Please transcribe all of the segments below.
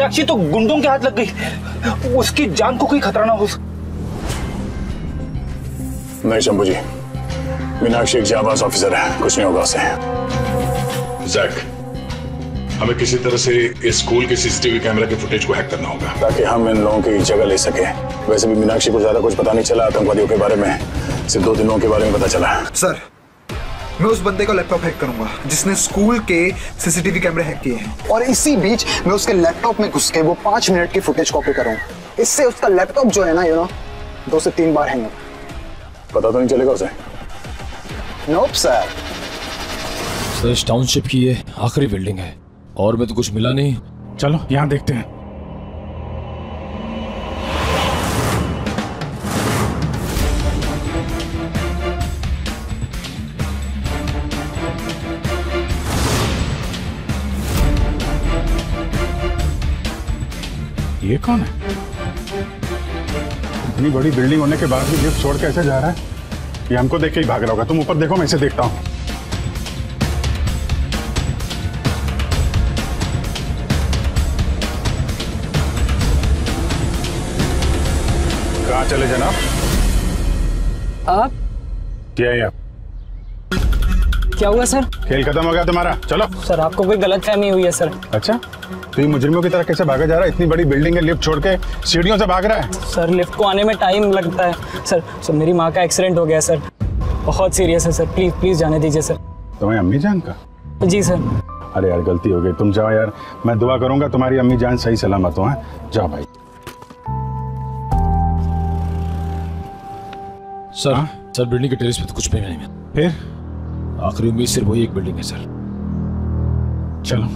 मीनाक्षी तो गुंडों के हाथ लग गई, उसकी जान को कोई खतरा ना हो। नहीं शंभू जी, मीनाक्षी एक जाबाज ऑफिसर है, कुछ नहीं होगा उसे। जैक, हमें किसी तरह से इस स्कूल के सीसीटीवी कैमरा के फुटेज को हैक करना होगा ताकि हम इन लोगों की जगह ले सके। वैसे भी मीनाक्षी को ज्यादा कुछ पता नहीं चला आतंकवादियों के बारे में, सिर्फ 2 दिनों के बारे में पता चला। सर, मैं उस बंदे का लैपटॉप हैक करूंगा जिसने स्कूल के सीसीटीवी कैमरे हैक किए हैं, और इसी बीच मैं उसके लैपटॉप में घुस के वो 5 मिनट की फुटेज कॉपी करूंगा। इससे उसका लैपटॉप जो है ना 2 से 3 बार हैंग होगा। पता तो नहीं चलेगा उसे? Nope sir. सर, इस टाउनशिप की ये आखिरी बिल्डिंग है और में तो कुछ मिला नहीं। चलो यहाँ देखते हैं। ये कौन है? इतनी बड़ी बिल्डिंग होने के बाद भी लिफ्ट छोड़ के ऐसे जा रहा है। ये हमको देख के ही भाग रहा होगा। तुम ऊपर देखो, मैं इसे देखता हूँ। कहाँ चले जनाब? आप? क्या है आप? क्या हुआ सर? खेल खत्म हो गया तुम्हारा, चलो। सर, आपको कोई गलतफहमी हुई है सर। अच्छा, तो ये मुजरिमों की तरह कैसे भागा जा रहा है? इतनी बड़ी बिल्डिंग है, लिफ्ट छोड़ के सीढ़ियों से भाग रहा है। सर, लिफ्ट को आने में टाइम लगता है। सर मेरी माँ का एक्सीडेंट हो गया सर, बहुत सीरियस है सर। प्लीज प्लीज जाने दीजिए सर। तुम्हारी अम्मी जान का? जी सर। अरे यार, गलती हो गई, तुम जाओ यार। मैं दुआ करूंगा तुम्हारी अम्मी जान सही सलामत हो। जाओ भाई। सर सर, बिल्डिंग के टेरेस पे तो कुछ भी नहीं है। फिर आखिरी उम्मीद सिर्फ वही एक बिल्डिंग है सर। चलो।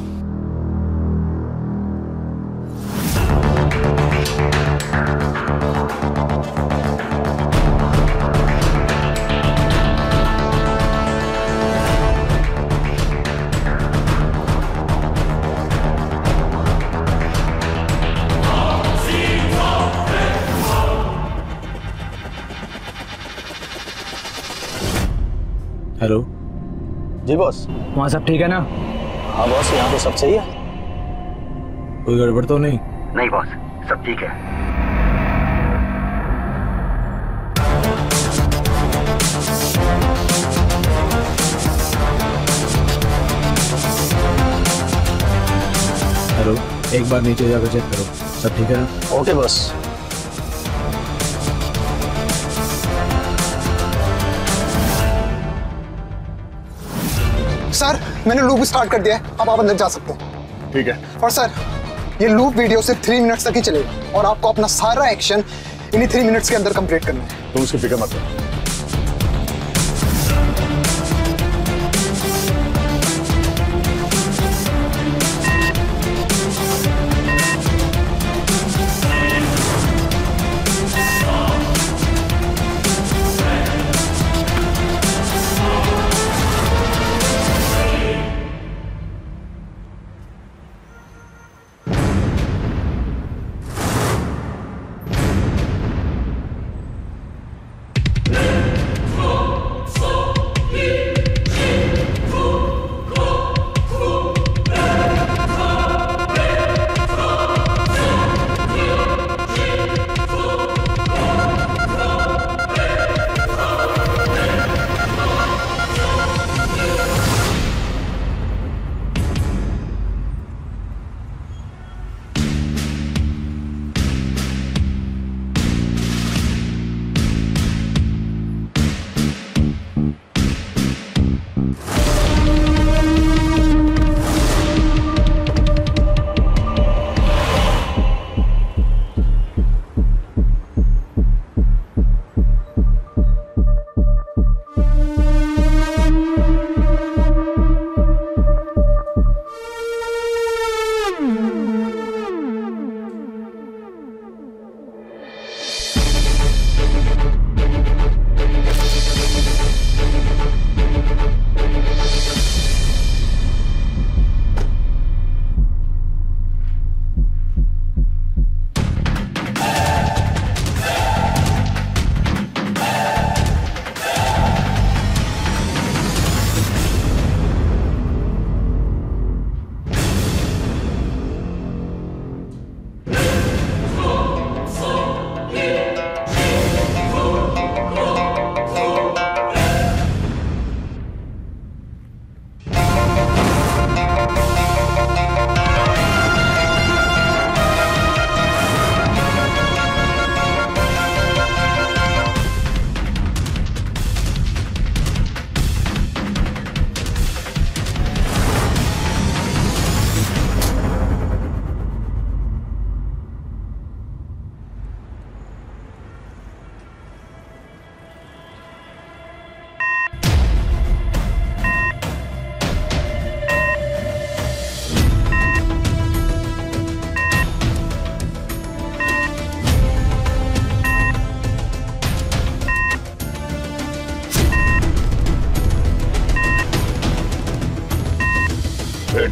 हेलो जी बॉस। वहाँ सब ठीक है ना? हाँ बॉस, यहाँ तो सब सही है। कोई गड़बड़ तो नहीं? नहीं बॉस, सब ठीक है। हेलो, एक बार नीचे जाकर चेक करो, सब ठीक है ना? Okay boss. सर, मैंने लूप स्टार्ट कर दिया है, अब आप अंदर जा सकते हैं। ठीक है। और सर, ये लूप वीडियो सिर्फ 3 मिनट्स तक ही चलेगा और आपको अपना सारा एक्शन इन्हीं 3 मिनट्स के अंदर कंप्लीट करना है। तुम उसकी फिक्र मत करो।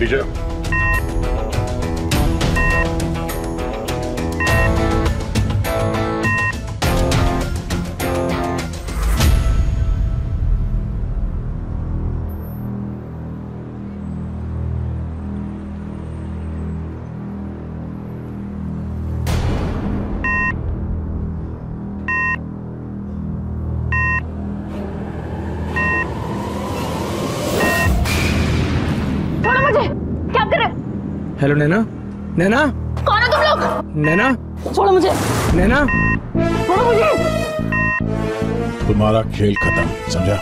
टीचर, हेलो नैना, नैना कौन हो तुम लोग? नैना छोड़ो मुझे, नैना छोड़ो मुझे। तुम्हारा खेल खत्म, समझा?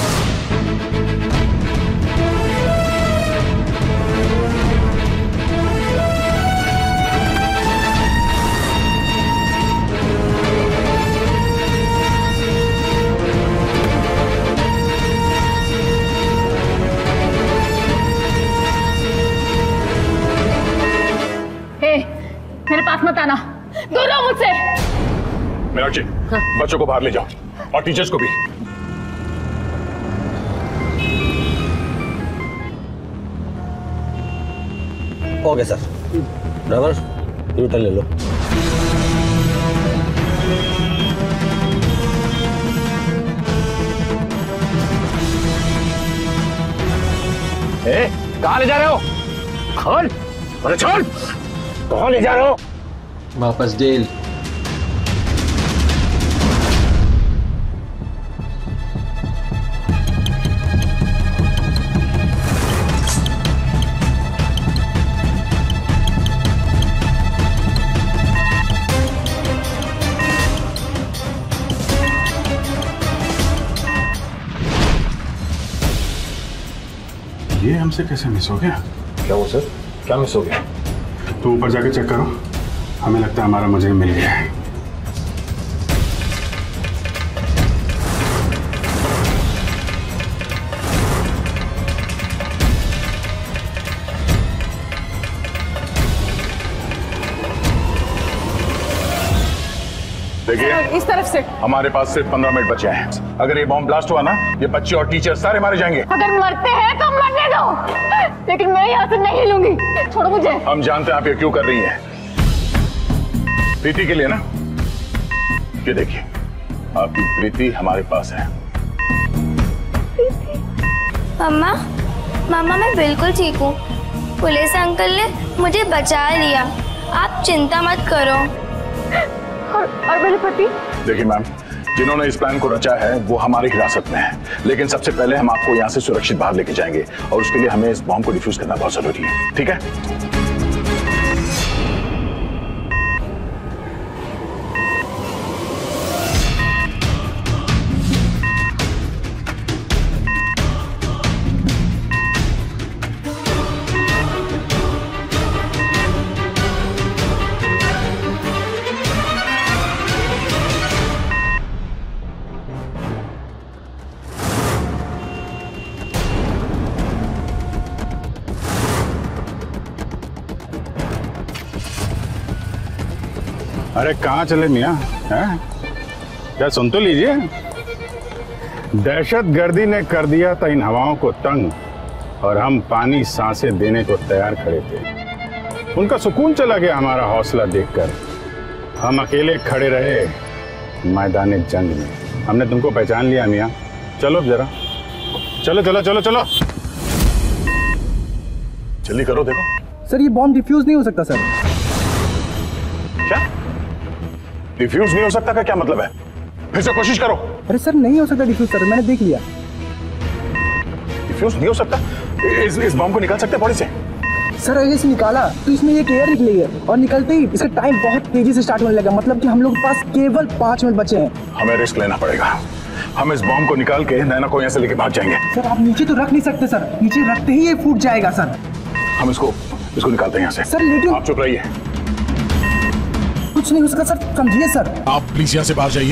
मेरे पास मत आना, दूर रहो मुझसे। मीनाक्षी, बच्चों को बाहर ले जाओ और टीचर्स को भी। Okay sir. ड्राइवर, यूटर्न ले लो। कहाँ ले जा रहे हो? खोल, अरे छोड़, कहाँ ले जा रहे हो? वापस जेल। ये हमसे कैसे मिस हो गया? क्या वो सर? क्या मिस हो गया? तो ऊपर जाके चेक करो, हमें लगता है हमारा मुझे मिल गया है। देखिए, इस तरफ से। हमारे पास सिर्फ 15 मिनट बचे हैं। अगर ये बॉम्ब ब्लास्ट हुआ ना, ये बच्चे और टीचर सारे मारे जाएंगे। अगर मरते हैं तो मरने दो, लेकिन मैं यहाँ से नहीं हिलूंगी। छोड़ो मुझे। हम जानते हैं आप ये क्यों कर रही हैं। प्रीति के लिए ना। ये देखिए, आपकी प्रीति हमारे पास है। मम्मा, मम्मा मैं बिल्कुल ठीक हूँ। पुलिस अंकल ने मुझे बचा लिया, आप चिंता मत करो। और मेरे पति? देखिए मैम, जिन्होंने इस प्लान को रचा है वो हमारी हिरासत में है, लेकिन सबसे पहले हम आपको यहाँ से सुरक्षित बाहर लेके जाएंगे और उसके लिए हमें इस बॉम्ब को डिफ्यूज करना बहुत जरूरी है, ठीक है? अरे कहाँ चले मियाँ? हैं? क्या सुन तो लीजिए। दहशत गर्दी ने कर दिया था इन हवाओं को तंग, और हम पानी सांसें देने को तैयार खड़े थे। उनका सुकून चला गया हमारा हौसला देखकर। हम अकेले खड़े रहे मैदान जंग में। हमने तुमको पहचान लिया मियाँ। चलो जरा, चलो चलो चलो चलो, जल्दी करो। देखो सर, ये बॉम्ब डिफ्यूज नहीं हो सकता सर। क्या डिफ्यूज नहीं हो सकता का क्या मतलब है? फिर से कोशिश करो। अरे सर, नहीं हो सकता डिफ्यूज सर, मैंने देख लिया। डिफ्यूज नहीं हो सकता? इस बॉम्ब को निकाल सकते हैं बॉडी से? सर अगर इसे निकाला तो इसमें एक एयर निकली है, और निकलते ही इसका टाइम बहुत तेजी से स्टार्ट होने लगा। मतलब कि हम लोग के पास केवल 5 मिनट बचे हैं। हमें रिस्क लेना पड़ेगा। हम इस बॉम्ब को निकाल के नैना को यहाँ से लेके भाग जाएंगे। सर आप नीचे तो रख नहीं सकते सर, नीचे रखते ही ये फूट जाएगा सर। हम इसको निकालते हैं यहाँ से। सर लेकिन आप चुप रहिए। कुछ नहीं हो सकता सर, समझिए सर। आप प्लीज यहाँ से बाहर जाइए।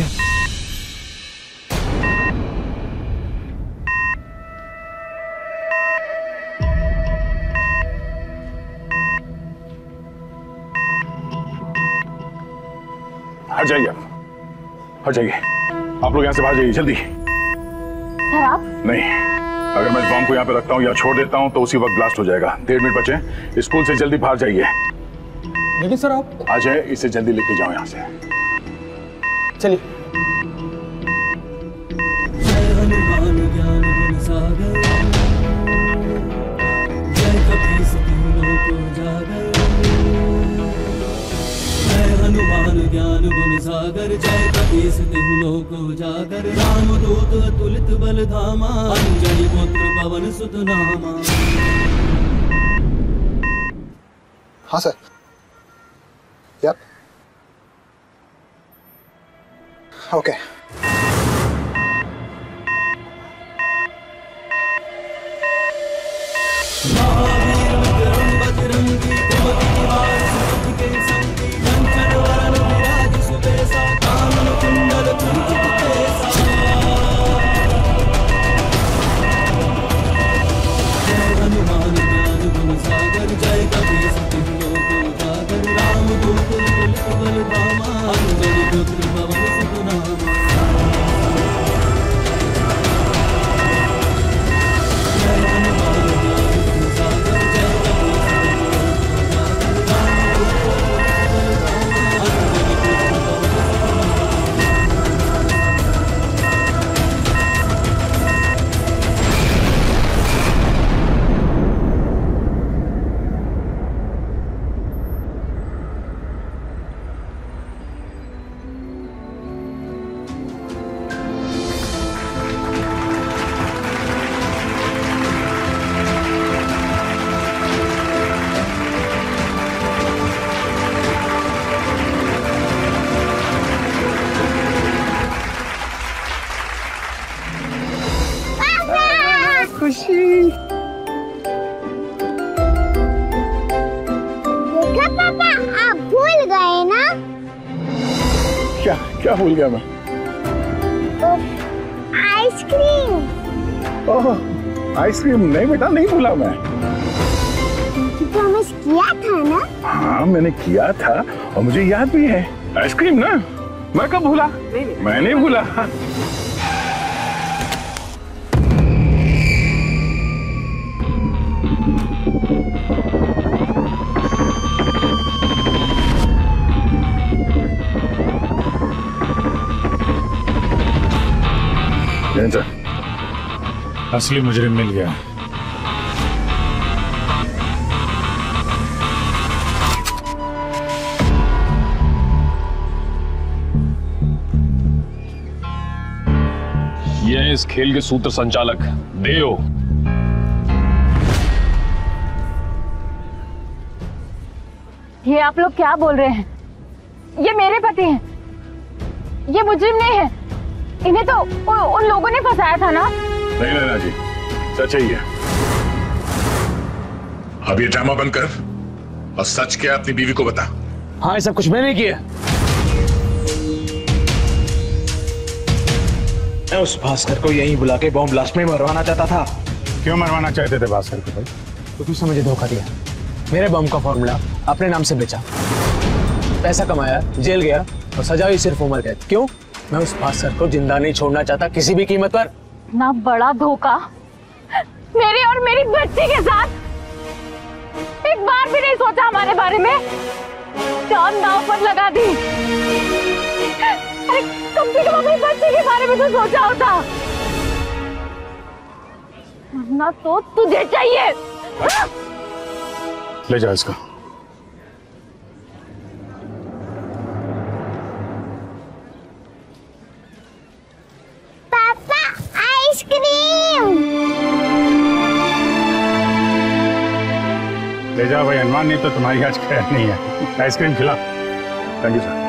हट जाइए, हट जाइए। आप लोग यहाँ से बाहर जाइए जल्दी। सर आप? नहीं, अगर मैं इस बॉम्ब को यहाँ पे रखता हूँ या छोड़ देता हूँ तो उसी वक्त ब्लास्ट हो जाएगा। 1.5 मिनट बचे, स्कूल से जल्दी बाहर जाइए। लेकिन सर आप आ जाए, इसे जल्दी लेके जाओ यहाँ से। चलिए। जय हनुमान ज्ञान गुण सागर, जय कपीस तीनों को जागर। जय हनुमान ज्ञान गुण सागर, जय कपीस तीनों को जागर। रामदूत अतुलित बल धामा, अंजनी पुत्र पवन सुत नामा। हाँ sir. Yup. Okay. Mahavir Vikram Bajrangi, कुमति निवार सुमति के संगी। कंचन वरन विराज सुबेसा, कानन कुंडल कुंचित केसा। जय हनुमान ज्ञान गुण सागर, जय कपीस तीनों को जागर। रामदूत अतुलित बल धामा, अंजनी पुत्र पवन सुत नामा। खुशी। देखा पापा, आप भूल गए ना? क्या क्या भूल गया मैं? आइसक्रीम। ओह, आइसक्रीम नहीं बेटा, नहीं भूला मैं। प्रॉमिस किया था ना? हाँ मैंने किया था और मुझे याद भी है। आइसक्रीम ना, मैं कब भूला? मैं नहीं भूला। असली मुजरिम मिल गया। ये है इस खेल के सूत्र संचालक देओ। ये आप लोग क्या बोल रहे हैं? ये मेरे पति हैं, ये मुजरिम नहीं है। इन्हें तो उन लोगों ने फंसाया था ना? नहीं नैना जी, सच है ये। अब ये ड्रामा बंद कर और सच क्या अपनी बीवी को बता। हाँ ऐसा कुछ मैंने किया। मैं उस भास्कर को यहीं बुला के बॉम्ब ब्लास्ट में मरवाना चाहता था। क्यों मरवाना चाहते थे भास्कर को भाई? क्योंकि उसने मुझे धोखा दिया, मेरे बम का फॉर्मूला अपने नाम से बेचा, पैसा कमाया, जेल गया और सजा हुई सिर्फ उम्र कैद। क्यों? मैं उस भास्कर को जिंदा नहीं छोड़ना चाहता किसी भी कीमत पर। ना बड़ा धोखा मेरे और मेरी बच्ची के साथ। एक बार भी नहीं सोचा हमारे बारे में। जान नाव पर लगा दी। अरे कम से कम अपनी बच्ची के बारे में तो सोचा होता। वरना तो तुझे चाहिए। ले जा इसको। पापा आइसक्रीम। ले जाओ भाई हनुमान, नहीं तो तुम्हारी आज खैर नहीं है। आइसक्रीम खिला। Thank you sir.